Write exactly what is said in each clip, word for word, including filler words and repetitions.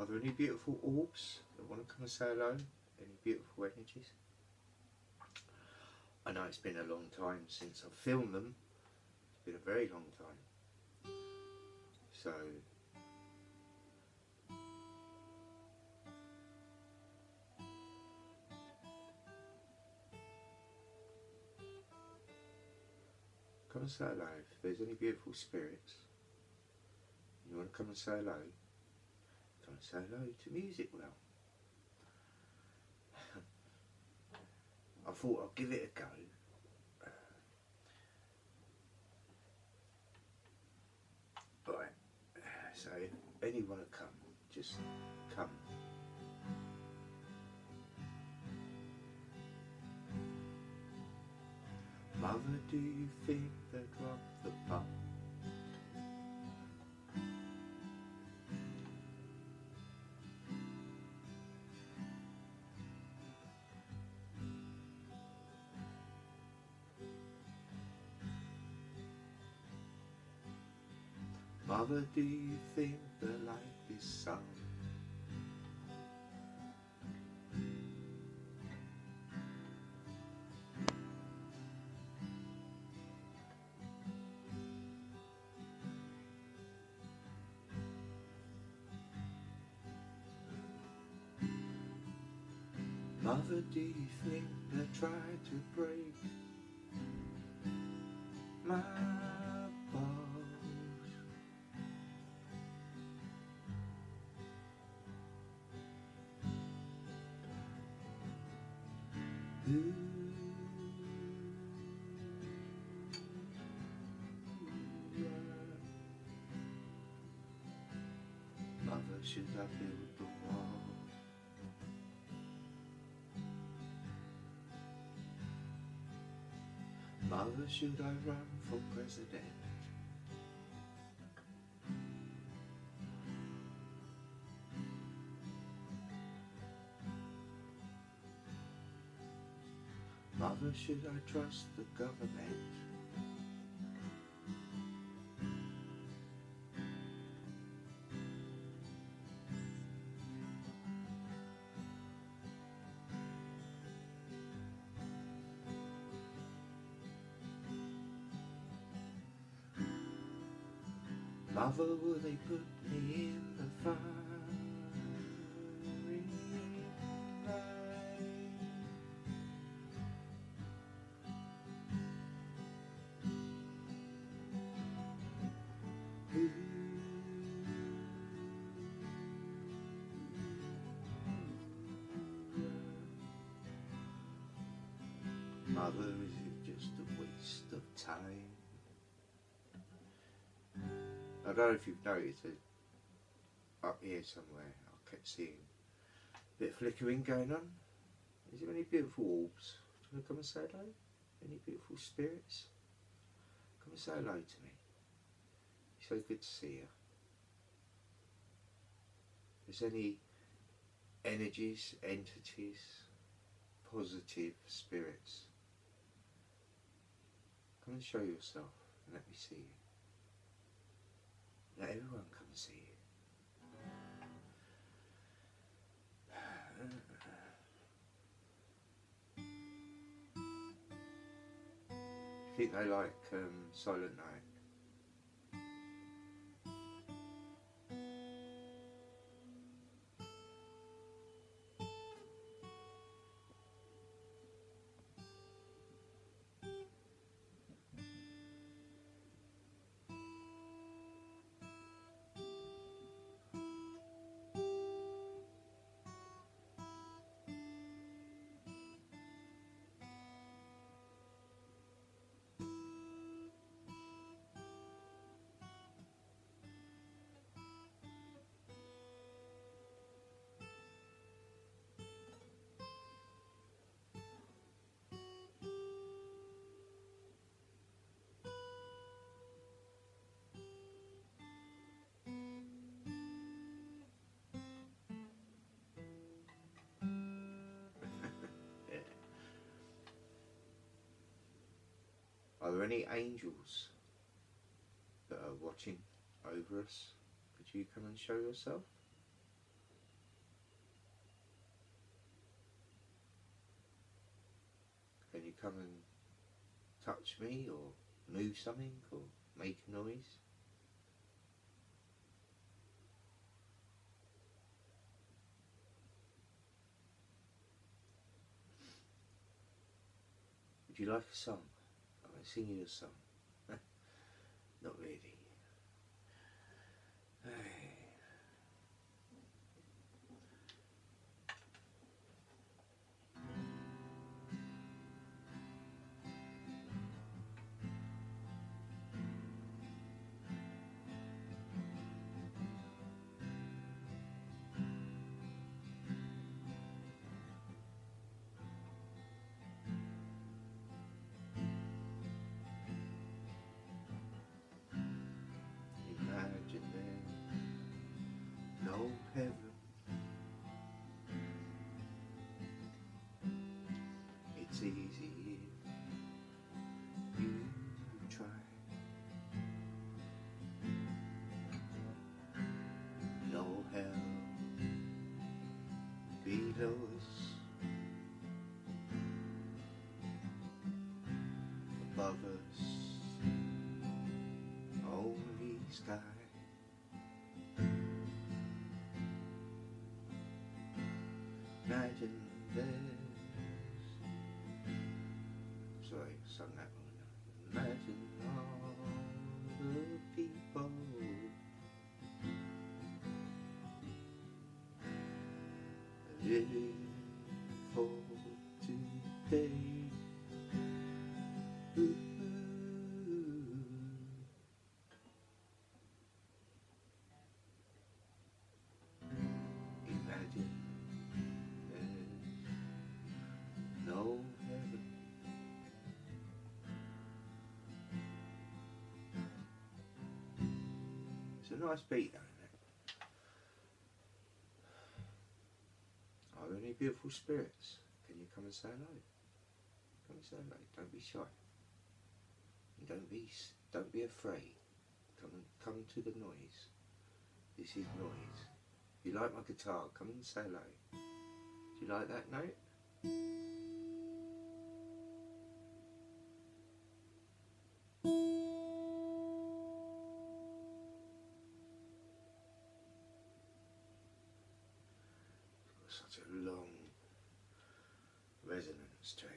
Are there any beautiful orbs that want to come and say hello? Any beautiful energies? I know it's been a long time since I've filmed them. It's been a very long time. So come and say hello. If there's any beautiful spirits and you want to come and say hello, come and say hello to Music Well. I thought I'd give it a go. Right, so if anyone to come, just come. Mother, do you think they dropped the pup? Mother, do you think the light is sun? Mother, do you think they tried to break my balls? Ooh. Mother, should I build the wall? Mother, should I run for president? Mother, should I trust the government? Mother, will they put me in the fire? Mother, is it just a waste of time? I don't know if you've noticed it, up here somewhere I kept seeing a bit of flickering going on. Is there any beautiful orbs? Do you want to come and say hello? Any beautiful spirits? Come and say hello to me. It's so good to see you. If there's any energies, entities, positive spirits, come and show yourself and let me see you. Let everyone come and see you. I think they like um, Silent Night. Are there any angels that are watching over us? Could you come and show yourself? come and touch me or move something or make a noise? Would you like a song? I'm going to sing you a song. Not really. Hey. Imagine there's no heaven. It's easy if you try. No hell below us, above us only sky. Imagine there's, sorry, I sung that one. Imagine all the people living for today. Ooh. Imagine there's no heaven. It's a nice beat, though, isn't it? Are there any beautiful spirits? Can you come and say hello? Come and say hello. Don't be shy. And don't be don't be afraid. Come and come to the noise. This is noise. If you like my guitar, come and say hello. Do you like that note? It's got such a long resonance to it.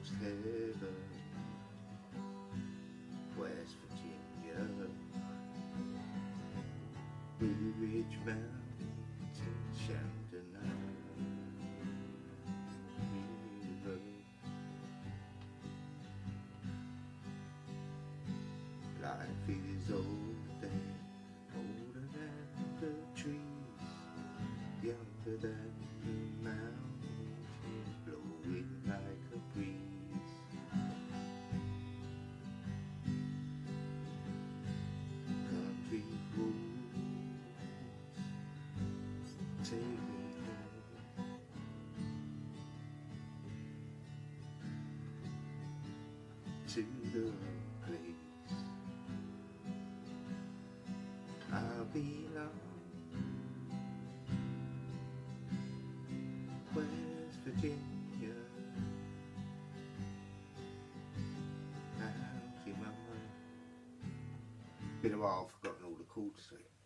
towards heaven, West Virginia, Blue Ridge Mountains and Shenandoah River. Life is old and older than the trees, younger than the mountains, blowing like a breeze. Country roads take me home to the place I belong, West Virginia. How's your mama? Been a while, I've forgotten all the chords to it.